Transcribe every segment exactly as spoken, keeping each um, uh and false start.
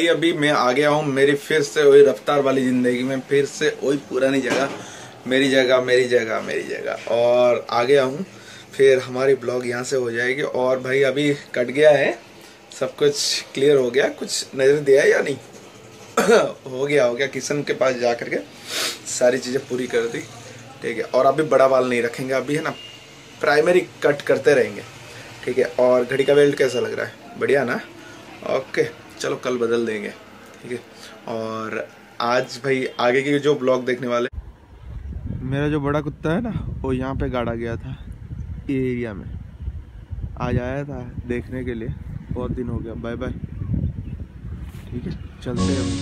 भाई अभी मैं आ गया हूँ मेरी फिर से वही रफ्तार वाली जिंदगी में, फिर से वही पुरानी जगह, मेरी जगह मेरी जगह मेरी जगह। और आ गया हूँ, फिर हमारी ब्लॉग यहाँ से हो जाएगी। और भाई अभी कट गया है, सब कुछ क्लियर हो गया, कुछ नजर दिया या नहीं हो गया हो गया किशन के पास जा करके सारी चीज़ें पूरी कर दी, ठीक है। और अभी बड़ा बाल नहीं रखेंगे, अभी है ना प्राइमरी कट करते रहेंगे, ठीक है। और घड़ी का बेल्ट कैसा लग रहा है, बढ़िया ना, ओके। चलो कल बदल देंगे, ठीक है। और आज भाई आगे के जो ब्लॉग देखने वाले, मेरा जो बड़ा कुत्ता है ना वो यहाँ पे गाड़ा गया था, ये एरिया में आज आया था देखने के लिए, बहुत दिन हो गया। बाय बाय, ठीक है, चलते हैं।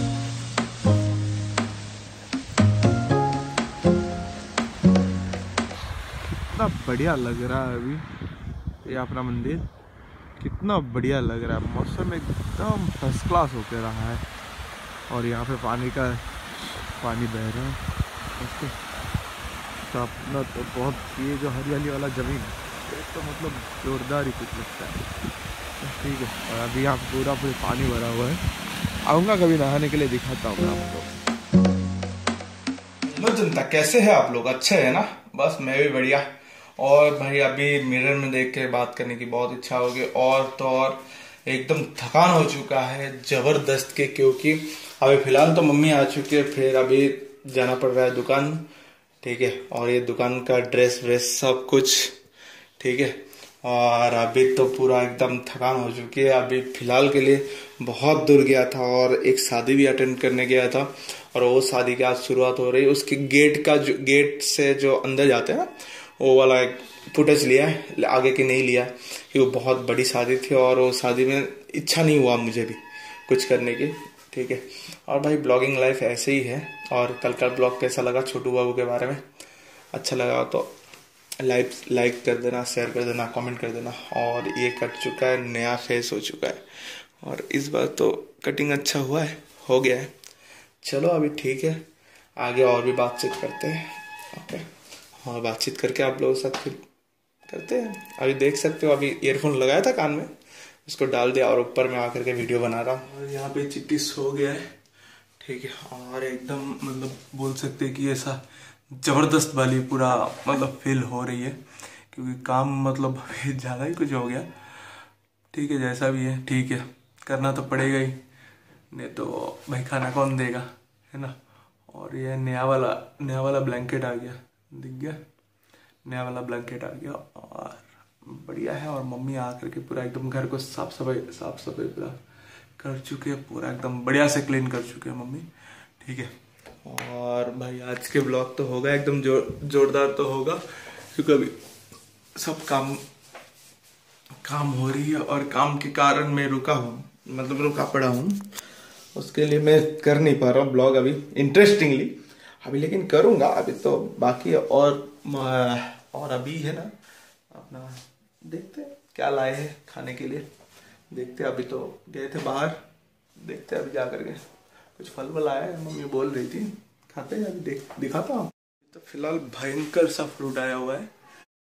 कितना बढ़िया लग रहा है अभी ये अपना मंदिर, कितना बढ़िया लग रहा है, मौसम एकदम फर्स्ट क्लास होके रहा है। और यहाँ पे पानी का पानी बह रहा है, ओके। तो अपना तो बहुत ये जो हरियाली वाला ज़मीन है तो मतलब जोरदार ही कुछ लगता है, ठीक है। और अभी यहाँ पूरा पूरा पानी भरा हुआ है, आऊँगा कभी नहाने के लिए, दिखाता हूँ आपको। हेलो जनता, कैसे है आप लोग, अच्छे है ना? बस मैं भी बढ़िया। और भाई अभी मिरर में देख के बात करने की बहुत इच्छा होगी, और तो और एकदम थकान हो चुका है जबरदस्त के, क्योंकि अभी फिलहाल तो मम्मी आ चुकी है, फिर अभी जाना पड़ रहा है दुकान, ठीक है। और ये दुकान का ड्रेस व्रेस सब कुछ, ठीक है। और अभी तो पूरा एकदम थकान हो चुकी है। अभी फिलहाल के लिए बहुत दूर गया था और एक शादी भी अटेंड करने गया था, और वो शादी की आज शुरुआत हो रही है। उसके गेट का जो गेट से जो अंदर जाते हैं ना, वो वाला एक फुटेज लिया है, आगे की नहीं लिया, कि वो बहुत बड़ी शादी थी और वो शादी में इच्छा नहीं हुआ मुझे भी कुछ करने की, ठीक है। और भाई ब्लॉगिंग लाइफ ऐसे ही है। और कल का ब्लॉग कैसा लगा छोटू बाबू के बारे में, अच्छा लगा तो लाइक लाइक कर देना, शेयर कर देना, कमेंट कर देना। और ये कट चुका है, नया फेस हो चुका है, और इस बार तो कटिंग अच्छा हुआ है, हो गया है। चलो अभी ठीक है, आगे और भी बातचीत करते हैं, ओके। और बातचीत करके आप लोगों के साथ फिर करते हैं। अभी देख सकते हो, अभी ईयरफोन लगाया था कान में, उसको डाल दिया और ऊपर में आकर के वीडियो बना रहा हूँ। और यहाँ पे चिट्टी सो गया है, ठीक है। और एकदम मतलब बोल सकते हैं कि ऐसा जबरदस्त वाली पूरा मतलब फील हो रही है, क्योंकि काम मतलब ज़्यादा ही कुछ हो गया, ठीक है। जैसा भी है ठीक है, करना तो पड़ेगा ही, नहीं तो भाई खाना कौन देगा, है ना। और ये नया वाला नया वाला ब्लैंकेट आ गया, दिख गया, नया वाला ब्लैंकेट आ गया और बढ़िया है। और मम्मी आकर के पूरा एकदम घर को साफ सफाई साफ सफाई पूरा कर चुके हैं, पूरा एकदम बढ़िया से क्लीन कर चुके हैं मम्मी, ठीक है। और भाई आज के ब्लॉग तो होगा एकदम जोर जोरदार तो होगा, क्योंकि अभी सब काम काम हो रही है, और काम के कारण मैं रुका हूँ, मतलब रुका पड़ा हूँ, उसके लिए मैं कर नहीं पा रहा हूँ ब्लॉग अभी इंटरेस्टिंगली अभी, लेकिन करूँगा अभी तो बाकी। और और अभी है ना अपना देखते हैं क्या लाए हैं खाने के लिए, देखते हैं। अभी तो गए थे बाहर, देखते हैं अभी जा करके कुछ फल वल आया है, मम्मी बोल रही थी, खाते हैं अभी, देख दिखाता हूँ। तो फिलहाल भयंकर सा फ्रूट आया हुआ है,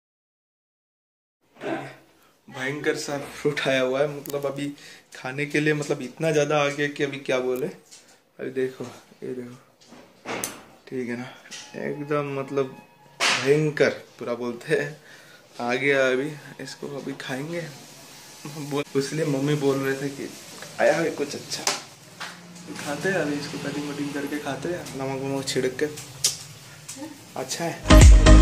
भयंकर सा फ्रूट आया हुआ है, मतलब अभी खाने के लिए मतलब इतना ज़्यादा आ गया कि अभी क्या बोले। अभी देखो, ये देखो, ठीक है ना, एकदम मतलब भयंकर पूरा बोलते हैं आ गया। अभी इसको अभी खाएंगे, इसलिए मम्मी बोल रहे थे कि आया है कुछ अच्छा, खाते हैं अभी इसको, कटिंग वटिंग करके खाते हैं, नमक वमक छिड़क के, अच्छा है।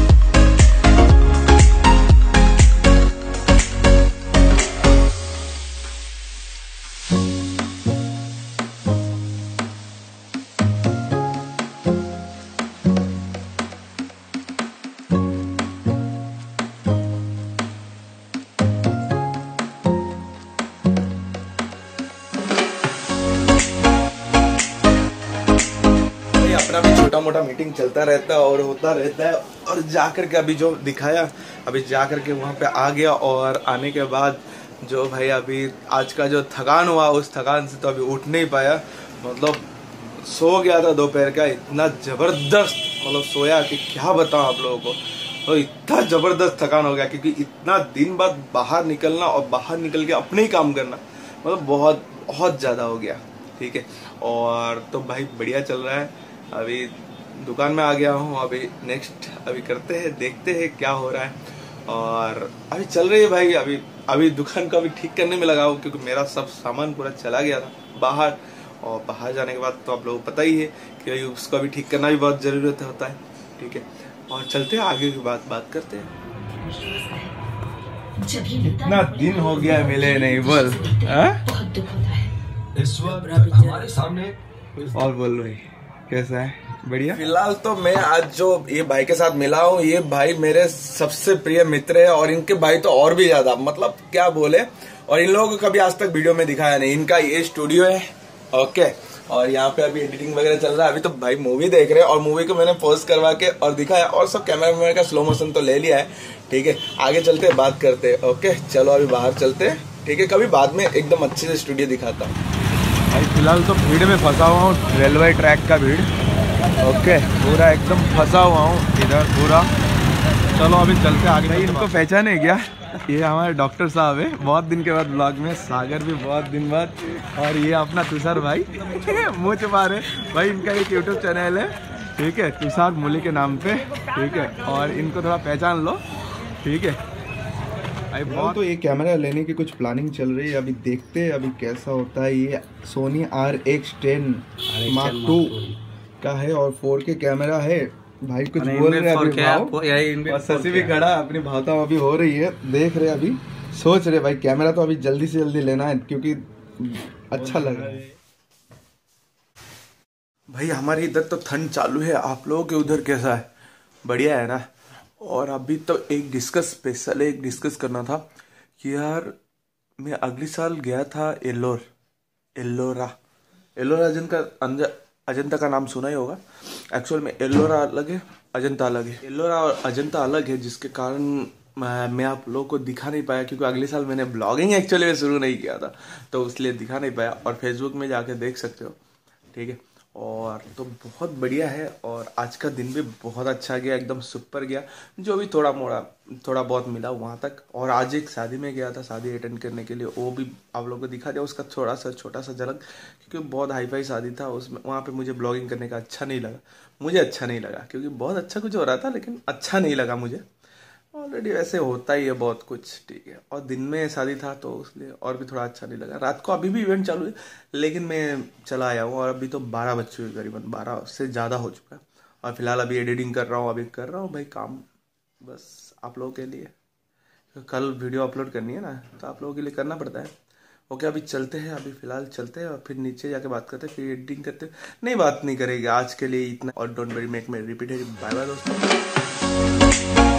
अपना भी छोटा मोटा मीटिंग चलता रहता है और होता रहता है। और जाकर के अभी जो दिखाया, अभी जाकर के वहाँ पे आ गया, और आने के बाद जो भाई अभी आज का जो थकान हुआ, उस थकान से तो अभी उठ नहीं पाया, मतलब सो गया था दोपहर का, इतना ज़बरदस्त मतलब सोया कि क्या बताऊँ आप लोगों को। तो इतना ज़बरदस्त थकान हो गया, क्योंकि इतना दिन बाद बाहर निकलना और बाहर निकल के अपने ही काम करना, मतलब बहुत बहुत ज़्यादा हो गया। ठीक है। और तो भाई बढ़िया चल रहा है, अभी दुकान में आ गया हूँ, अभी नेक्स्ट अभी करते हैं, देखते हैं क्या हो रहा है। और अभी चल रही है भाई, अभी अभी दुकान को अभी ठीक करने में लगा हूँ, क्योंकि मेरा सब सामान पूरा चला गया था बाहर, और बाहर जाने के बाद तो आप लोगों को पता ही है कि उसको अभी ठीक करना भी बहुत जरूरत होता है, ठीक है। और चलते हैं आगे की बात बात करते हैं। इतना दिन हो गया मिले नहीं, बोल इस वक्त हमारे सामने और बोल भाई कैसा है? बढ़िया। फिलहाल तो मैं आज जो ये भाई के साथ मिला हूँ, ये भाई मेरे सबसे प्रिय मित्र है, और इनके भाई तो और भी ज्यादा, मतलब क्या बोले। और इन लोगों को कभी आज तक वीडियो में दिखाया नहीं। इनका ये स्टूडियो है, ओके, और यहाँ पे अभी एडिटिंग वगैरह चल रहा है। अभी तो भाई मूवी देख रहे हैं, और मूवी को मैंने पोस्ट करवा के और दिखाया, और सब कैमरा वैमरा का स्लो मोशन तो ले लिया है, ठीक है। आगे चलते हैं, बात करते हैं, ओके। चलो अभी बाहर चलते हैं, ठीक है। कभी बाद में एकदम अच्छे से स्टूडियो दिखाता हूँ। भाई फिलहाल तो भीड़ में फंसा हुआ हूँ, रेलवे ट्रैक का भीड़, ओके, पूरा एकदम फंसा हुआ हूँ इधर पूरा। चलो अभी चलते आगे। भाई इनको पहचाने क्या? ये हमारे डॉक्टर साहब है, बहुत दिन के बाद ब्लॉग में, सागर भी बहुत दिन बाद, और ये अपना तुषार भाई मुँह छुपा रहे भाई। इनका एक यूट्यूब चैनल है, ठीक है, तुषार मूली के नाम पे, ठीक है। और इनको थोड़ा पहचान लो, ठीक है। अभी बहुत तो ये कैमरा लेने की कुछ प्लानिंग चल रही है, अभी देखते हैं अभी कैसा होता है। ये Sony R X ten mark two का है, और फोर के कैमरा है। भाई कुछ बोल रहे हैं अभी भाव, और शशि भी खड़ा, अपनी भावता अभी हो रही है, देख रहे अभी, सोच रहे भाई कैमरा तो अभी जल्दी से जल्दी लेना है, क्योंकि अच्छा लग रहा है। भाई हमारे इधर तो ठंड चालू है, आप लोगों के उधर कैसा है? बढ़िया है ना? और अभी तो एक डिस्कस स्पेशल एक डिस्कस करना था कि यार मैं अगले साल गया था एल्लोर एल्लोरा एल्लोरा अजंता का अजंता का नाम सुना ही होगा। एक्चुअल में एल्लोरा अलग है, अजंता अलग है। एल्लोरा और अजंता अलग है, जिसके कारण मैं आप लोगों को दिखा नहीं पाया, क्योंकि अगले साल मैंने ब्लॉगिंग एक्चुअली में शुरू नहीं किया था, तो इसलिए दिखा नहीं पाया। और फेसबुक में जाके देख सकते हो, ठीक है। और तो बहुत बढ़िया है, और आज का दिन भी बहुत अच्छा गया, एकदम सुपर गया, जो भी थोड़ा मोड़ा थोड़ा बहुत मिला वहाँ तक। और आज एक शादी में गया था, शादी अटेंड करने के लिए, वो भी आप लोगों को दिखा दिया उसका थोड़ा सा छोटा सा झलक, क्योंकि बहुत हाई फाई शादी था उसमें। वहाँ पे मुझे ब्लॉगिंग करने का अच्छा नहीं लगा, मुझे अच्छा नहीं लगा, क्योंकि बहुत अच्छा कुछ हो रहा था, लेकिन अच्छा नहीं लगा मुझे। ऑलरेडी वैसे होता ही है बहुत कुछ, ठीक है। और दिन में शादी था तो इसलिए और भी थोड़ा अच्छा नहीं लगा। रात को अभी भी इवेंट चालू है, लेकिन मैं चला आया हूँ, और अभी तो बारह बज चुके, करीबन बारह से ज़्यादा हो चुका है। और फिलहाल अभी एडिटिंग कर रहा हूँ, अभी कर रहा हूँ भाई काम, बस आप लोगों के लिए। कल वीडियो अपलोड करनी है ना, तो आप लोगों के लिए करना पड़ता है। ओके अभी चलते हैं, अभी फिलहाल चलते हैं, और फिर नीचे जाके बात करते हैं, फिर एडिटिंग करते हैं। नहीं बात नहीं करेंगे आज के लिए इतना। और don't worry make me repeat, bye bye दोस्तों।